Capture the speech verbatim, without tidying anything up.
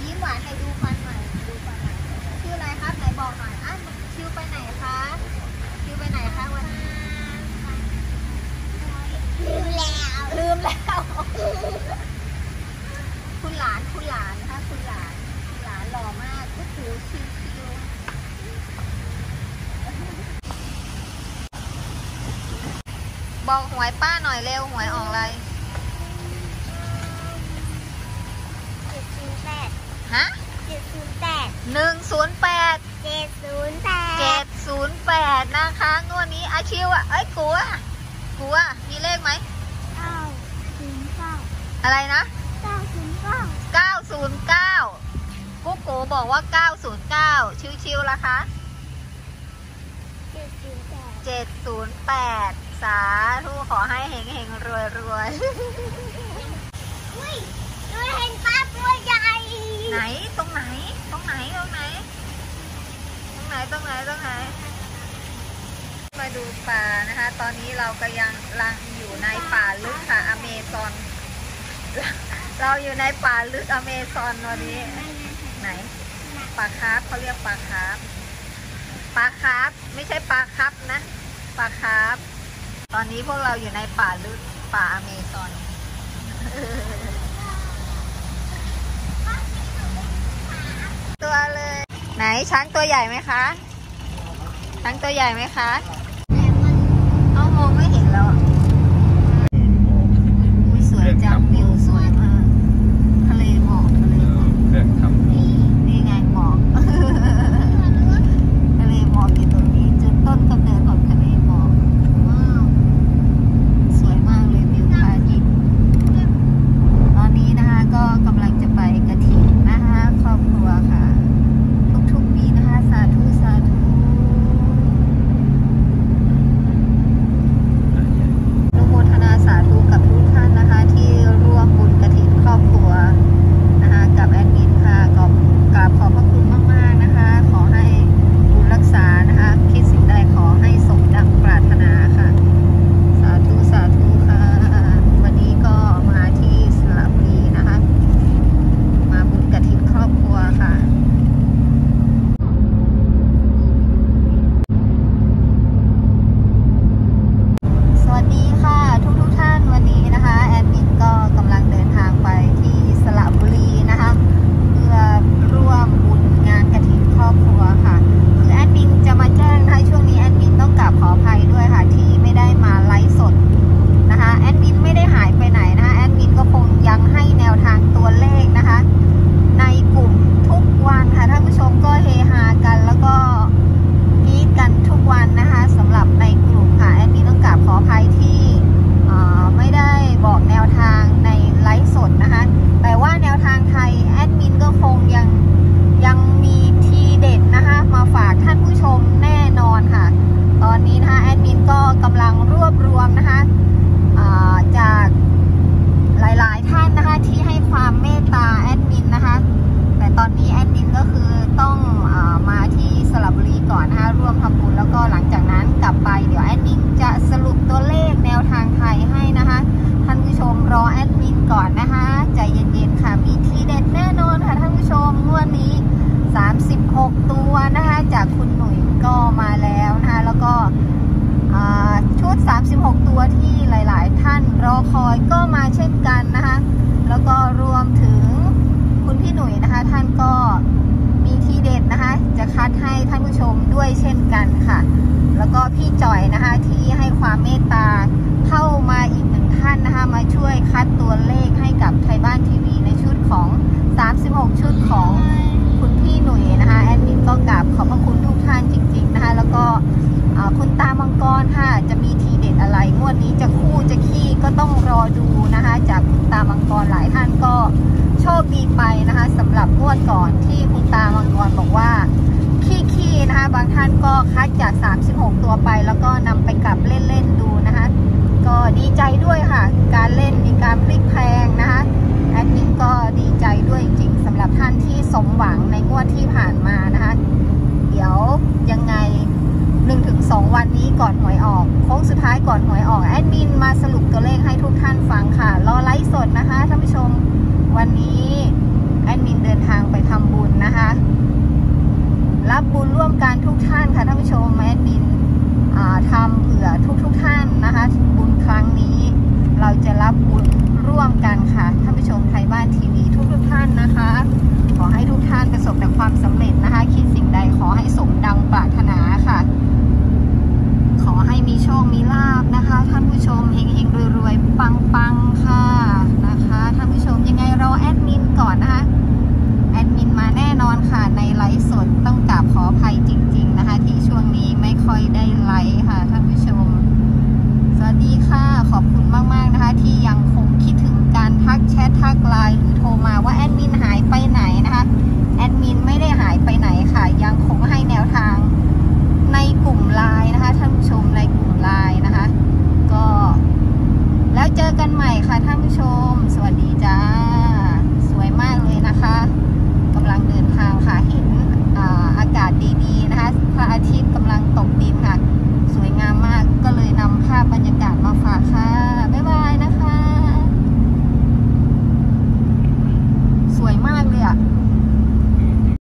ยิ้มหวานไหนดูฟันหน่อยดูฟันหน่อยชื่ออะไรครับไหนบอกหน่อยอ่ะชิวไปไหนคะชิวไปไหนคะวันนี้ลืมแล้วลืมแล้วคุณหลานคุณหลานค่ะคุณหลานคุณหลานหล่อมากก็คือชิวชิวบอกหวยป้าหน่อยเร็วหวยออกอะไรเจ็ดศูนย์แปดฮะเจ็ดศูนย์แปดหนึ่งศูนย์แปดเจ็ดศูนย์แปดเจ็ดศูนย์แปดนะคะงวดนี้อาชิวอ่ะเอ้ยกูอ่ะกูอ่ะมีเลขไหมเก้าศูนย์เก้าอะไรนะเก้าศูนย์เก้าเก้าศูนย์เก้ากุ๊กกูบอกว่าเก้าศูนย์เก้าชิวๆละคะเจ็ดศูนย์แปดเจ็ดศูนย์แปดสาธุขอให้เฮงเฮงรวยรวยอุ้ยด้วยเห็นปลาตัวใหญ่ไหนตรงไหนตรงไหนตรงไหนตรงไหนตรงไหนตรงไหนมาดูป่านะคะตอนนี้เราก็ยังลังอยู่ในป่าลึกค่ะอเมซอนเราอยู่ในป่าลึกอเมซอนวันนี้ไหนปลาคาร์ฟเขาเรียกปลาคาร์ฟปลาคาร์ฟไม่ใช่ปลาคับนะปลาคาร์ฟตอนนี้พวกเราอยู่ในป่าลึกป่าอเมซอนตัวเลยไหนช้างตัวใหญ่ไหมคะช้างตัวใหญ่ไหมคะเอามองไม่เห็นแล้วอุ้ยสวยจังวิวสวยมากทะเลหมอกทะเลหมอกนี่ไงหมอกทะเลหมอกอยู่ตรงนี้จุดต้นกำเนิดของทะเลหมอกว้าวสวยมากเลยวิวพระอาทิตย์ตอนนี้นะคะก็กำลังจะไปกฐินนะคะครอบครัวค่ะทุกๆปีนะคะสาธุสาธุอนุโมทนาสาธุกับทุกท่านนะคะที่ร่วมบุญกฐินครอบครัวนะคะกับแอดมินค่ะก็กราบขอบพระคุณมากๆนะคะขอให้บุญรักษานะคะคิดสิ่งใดขอให้สมดังปรารถนาค่ะสาธุสาธุค่ะวันนี้ก็มาที่สระบุรีนะคะมาบุญกฐินครอบครัวค่ะสวัสดีค่ะทุกทุกท่านวันนี้นะคะแอดมินก็กำลังเดินทางไปที่สระบุรีนะคะเพื่อร่วมบุญงานกฐินครอบครัวค่ะคือแอดมินจะมาแจ้งนะคะช่วงนี้แอดมินต้องกราบขออภัยด้วยค่ะที่ไม่ได้มาไลฟ์สดนะคะแอดมินไม่ได้หายไปไหนนะคะแอดมินก็คงยังให้แนวทางตัวเลขนะคะในกลุ่มทุกวันค่ะท่านผู้ชมก็เฮฮากันแล้วก็กีดกันทุกวันนะคะสำหรับในกลุ่มค่ะแอดมินต้องกราบขออภัยที่ไม่ได้บอกแนวทางในไลฟ์สดนะคะแต่ว่าแนวทางไทยแอดมินก็คงยังยังมีทีเด็ดนะคะมาฝากท่านผู้ชมแน่นอนค่ะตอนนี้นะคะแอดมินก็กำลังรวบรวมนะคะจากหลายๆท่านนะคะที่ให้ความเมตตาแอดมินนะคะแต่ตอนนี้แอดมินก็คือต้องเอ่อมาที่สระบุรีก่อนนะคะร่วมทำบุญแล้วก็หลังจากนั้นกลับไปเดี๋ยวแอดมินจะสรุปตัวเลขแนวทางไทยให้นะคะท่านผู้ชมรอแอดมินก่อนนะคะใจเย็นๆค่ะมีทีเด็ดแน่นอนค่ะท่านผู้ชมงวดนี้สามสิบหกตัวนะคะจากคุณหนุ่ยก็มาแล้วนะคะแล้วก็ชุดสามสิบหกตัวที่หลายๆท่านรอคอยก็มาเช่นกันนะคะแล้วก็รวมถึงคุณพี่หนุ่ยนะคะท่านก็มีทีเด็ดนะคะจะคัดให้ท่านผู้ชมด้วยเช่นกันค่ะแล้วก็พี่จ่อยนะคะที่ให้ความเมตตาเข้ามาอีกหนึ่งท่านนะคะมาช่วยคัดตัวเลขให้กับไทยบ้านทีวีในชุดของสามสิบหกชุดของคุณพี่หนุ่ยนะคะแอดมินก็กราบขอบพระคุณทุกท่านจริงๆนะคะแล้วก็คุณตามังกรค่ะจะมีทีเด็ดอะไรงวดนี้จะคู่จะขี้ก็ต้องรอดูนะคะจากคุณตามังกรหลายท่านก็โชคดีไปนะคะสำหรับงวดก่อนที่คุณตามังกรบอกว่าขี้ๆนะคะบางท่านก็คัดจากสามสิบหกตัวไปแล้วก็นำไปกลับเล่นๆดูนะคะก็ดีใจด้วยค่ะการเล่นมีการพลิกแพลงนะคะแอดมินก็ดีใจด้วยจริงๆสำหรับท่านที่สมหวังในงวดที่ผ่านมานะคะเดี๋ยวยังไง หนึ่งถึงสอง วันนี้ก่อนหวยออกโค้งสุดท้ายก่อนหวยออกแอดมินมาสรุปตัวเลขให้ทุกท่านฟังค่ะรอไลฟ์สดนะคะท่านผู้ชมวันนี้แอดมินเดินทางไปที่ยังคงคิดถึงการทักแชททักไลน์หรือโทรมาว่าแอดมินหายไปไหนนะคะแอดมินไม่ได้หายไปไหนค่ะยังคงให้แนวทางในกลุ่มไลน์นะคะท่านผู้ชมในกลุ่มไลน์นะคะก็แล้วเจอกันใหม่ค่ะท่านผู้ชมสวัสดีจ้าสวยมากเลยนะคะ